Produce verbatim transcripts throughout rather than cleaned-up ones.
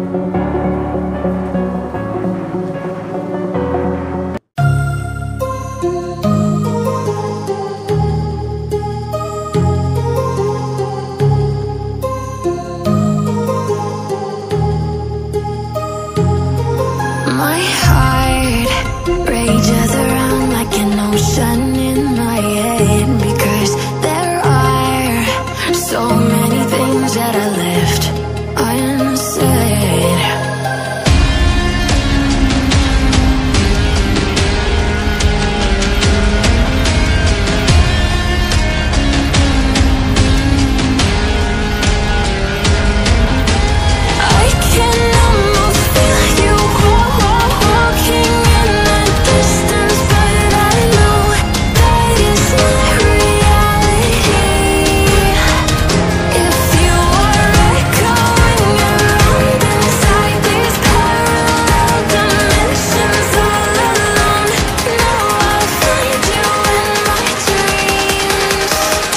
My heart rages around like an ocean in my head, because there are so many things that I left unsaid. I can almost feel you walking in the distance, but I know that it's not reality. If you are echoing around inside these parallel dimensions all alone, know I'll find you in my dreams.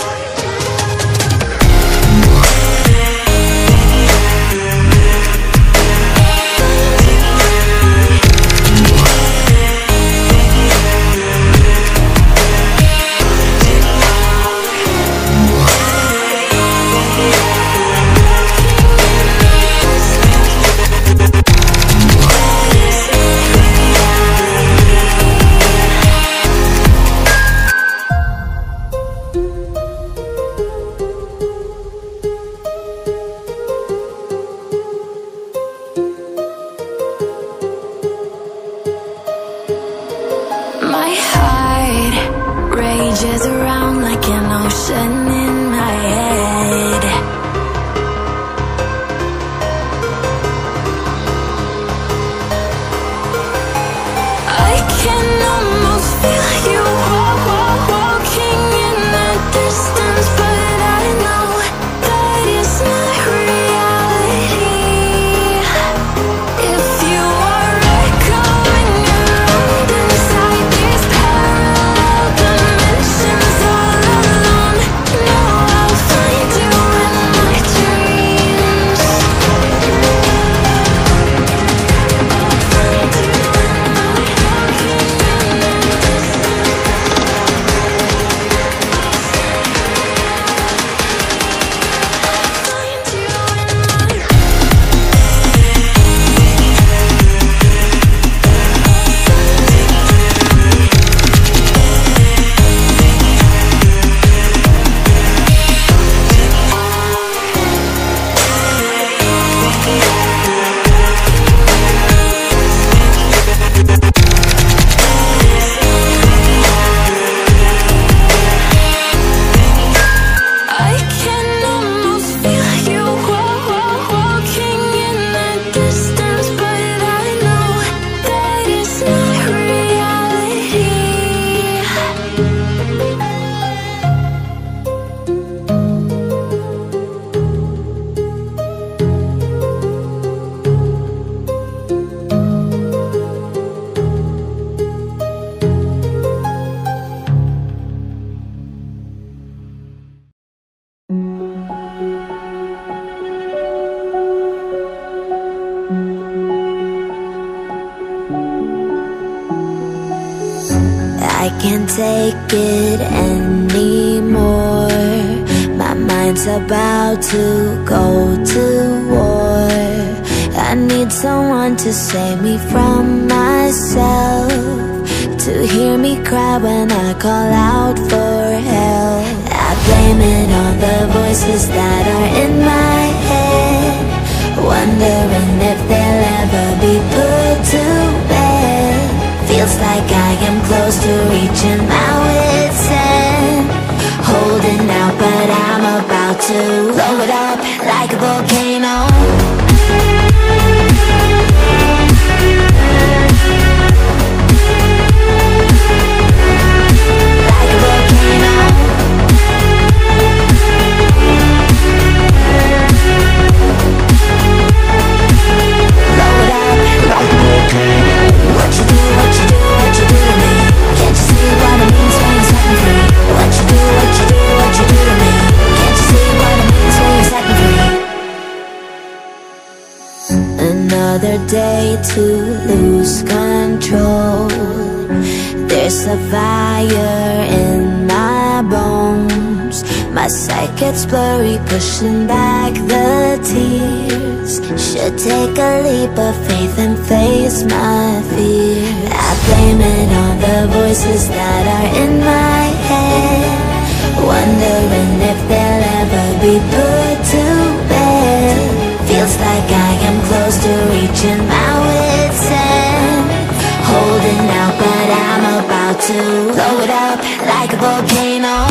My heart rages around like an ocean in my head. I can almost feel you walking in the distance, but I know that it's not reality. If you are echoing around inside these parallel dimensions all alone, know I'll find you in my dreams. I'll find you in my walking in the I can almost feel you walking in the distance, but I know that it's not reality. I can't take it anymore. My mind's about to go to war. I need someone to save me from myself, to hear me cry when I call out for help. I blame it on the voices that are in my head, wondering if they'll ever be put to bed. Feels like I am close to reaching my wit's end, holding out, but I'm about to blow it up like a volcano. Like a volcano. Blow it up like a volcano. What you do, what you do, what you do to me? Can't you see what it means when you set me free? What you do, what you do, what you do to me? Can't you see what it means when you set me free? another day to lose control. There's a fire in my bones. My sight gets blurry, pushing back the tears. Should take a leap of faith and face my fear. I blame it on the voices that are in my head, wondering if they'll ever be put to bed. Feels like I am close to reaching my wit's end, holding out, but I'm about to blow it up like a volcano.